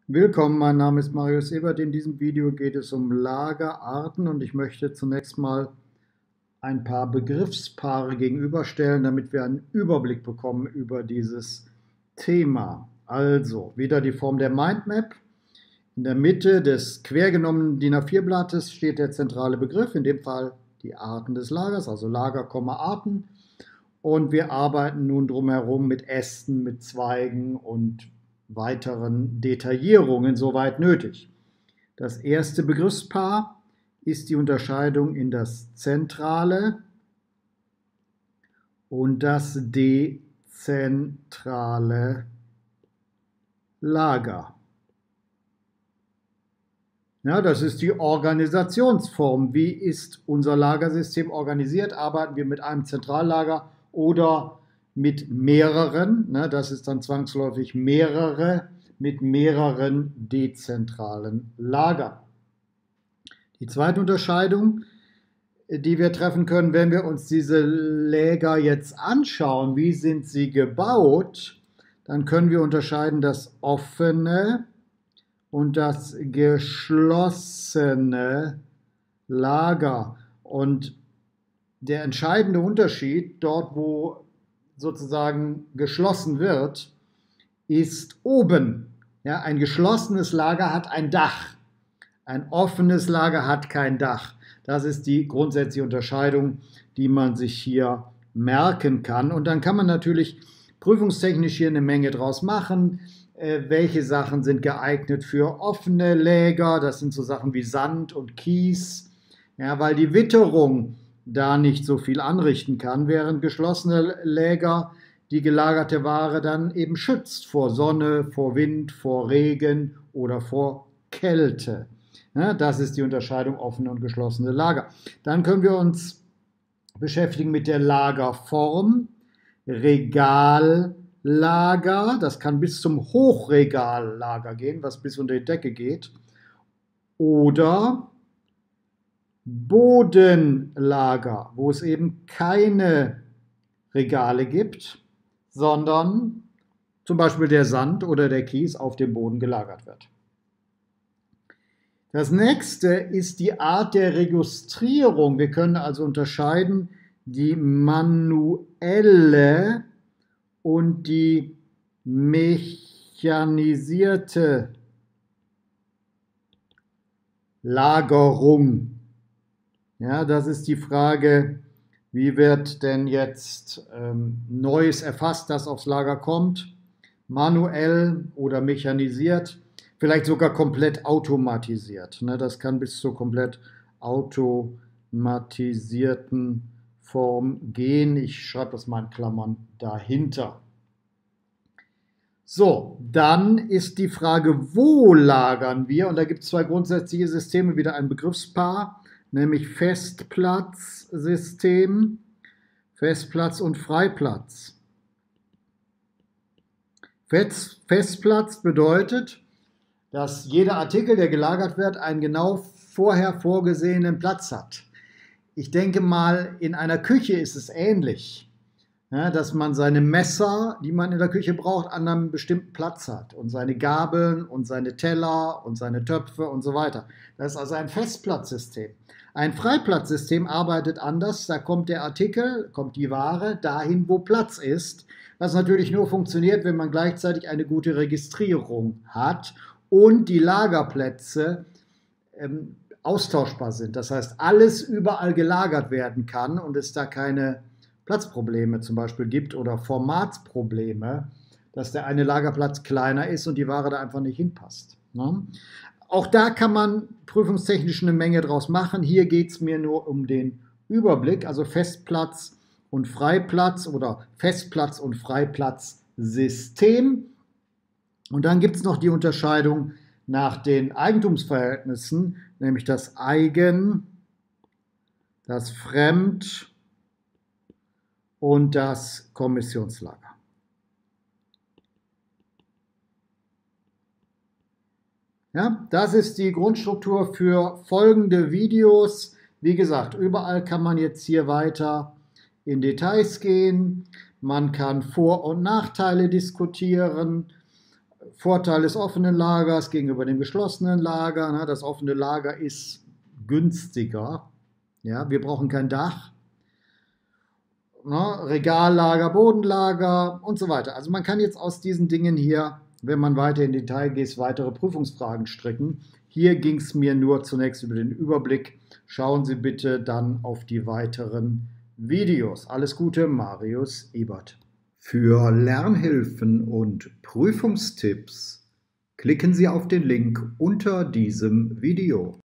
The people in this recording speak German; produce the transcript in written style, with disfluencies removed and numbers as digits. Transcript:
Willkommen, mein Name ist Marius Ebert. In diesem Video geht es um Lagerarten und ich möchte zunächst mal ein paar Begriffspaare gegenüberstellen, damit wir einen Überblick bekommen über dieses Thema. Also, wieder die Form der Mindmap. In der Mitte des quer genommenen DIN A4-Blattes steht der zentrale Begriff, in dem Fall die Arten des Lagers, also Lager, Arten. Und wir arbeiten nun drumherum mit Ästen, mit Zweigen und weiteren Detaillierungen, soweit nötig. Das erste Begriffspaar ist die Unterscheidung in das zentrale und das dezentrale Lager. Ja, das ist die Organisationsform. Wie ist unser Lagersystem organisiert? Arbeiten wir mit einem Zentrallager oder mit mehreren? Das ist dann zwangsläufig mehrere mit mehreren dezentralen Lagern. Die zweite Unterscheidung, die wir treffen können, wenn wir uns diese Lager jetzt anschauen, wie sind sie gebaut, dann können wir unterscheiden das offene und das geschlossene Lager. Und der entscheidende Unterschied, dort wo sozusagen geschlossen wird, ist oben. Ja, ein geschlossenes Lager hat ein Dach. Ein offenes Lager hat kein Dach. Das ist die grundsätzliche Unterscheidung, die man sich hier merken kann. Und dann kann man natürlich prüfungstechnisch hier eine Menge draus machen. Welche Sachen sind geeignet für offene Läger? Das sind so Sachen wie Sand und Kies, ja, weil die Witterung da nicht so viel anrichten kann, während geschlossene Läger die gelagerte Ware dann eben schützt vor Sonne, vor Wind, vor Regen oder vor Kälte. Ja, das ist die Unterscheidung offene und geschlossene Lager. Dann können wir uns beschäftigen mit der Lagerform, Regallager, das kann bis zum Hochregallager gehen, was bis unter die Decke geht, oder Bodenlager, wo es eben keine Regale gibt, sondern zum Beispiel der Sand oder der Kies auf dem Boden gelagert wird. Das nächste ist die Art der Registrierung. Wir können also unterscheiden die manuelle und die mechanisierte Lagerung. Ja, das ist die Frage, wie wird denn jetzt Neues erfasst, das aufs Lager kommt, manuell oder mechanisiert, vielleicht sogar komplett automatisiert. Das kann bis zur komplett automatisierten Form gehen. Ich schreibe das mal in Klammern dahinter. So, dann ist die Frage, wo lagern wir? Und da gibt es zwei grundsätzliche Systeme, wieder ein Begriffspaar, nämlich Festplatzsystem, Festplatz und Freiplatz. Festplatz bedeutet, dass jeder Artikel, der gelagert wird, einen genau vorher vorgesehenen Platz hat. Ich denke mal, in einer Küche ist es ähnlich, ja, dass man seine Messer, die man in der Küche braucht, an einem bestimmten Platz hat und seine Gabeln und seine Teller und seine Töpfe und so weiter. Das ist also ein Festplatzsystem. Ein Freiplatzsystem arbeitet anders, da kommt der Artikel, kommt die Ware dahin, wo Platz ist, was natürlich nur funktioniert, wenn man gleichzeitig eine gute Registrierung hat und die Lagerplätze austauschbar sind. Das heißt, alles überall gelagert werden kann und es da keine Platzprobleme zum Beispiel gibt oder Formatsprobleme, dass der eine Lagerplatz kleiner ist und die Ware da einfach nicht hinpasst. Auch da kann man prüfungstechnisch eine Menge draus machen. Hier geht es mir nur um den Überblick, also Festplatz und Freiplatz oder Festplatz und Freiplatzsystem. Und dann gibt es noch die Unterscheidung nach den Eigentumsverhältnissen, nämlich das Eigen-, das Fremd- und das Kommissionslager. Ja, das ist die Grundstruktur für folgende Videos. Wie gesagt, überall kann man jetzt hier weiter in Details gehen. Man kann Vor- und Nachteile diskutieren, Vorteil des offenen Lagers gegenüber dem geschlossenen Lager. Ne? Das offene Lager ist günstiger. Ja? Wir brauchen kein Dach. Ne? Regallager, Bodenlager und so weiter. Also man kann jetzt aus diesen Dingen hier, wenn man weiter in Detail geht, weitere Prüfungsfragen stricken. Hier ging es mir nur zunächst über den Überblick. Schauen Sie bitte dann auf die weiteren Videos. Alles Gute, Marius Ebert. Für Lernhilfen und Prüfungstipps klicken Sie auf den Link unter diesem Video.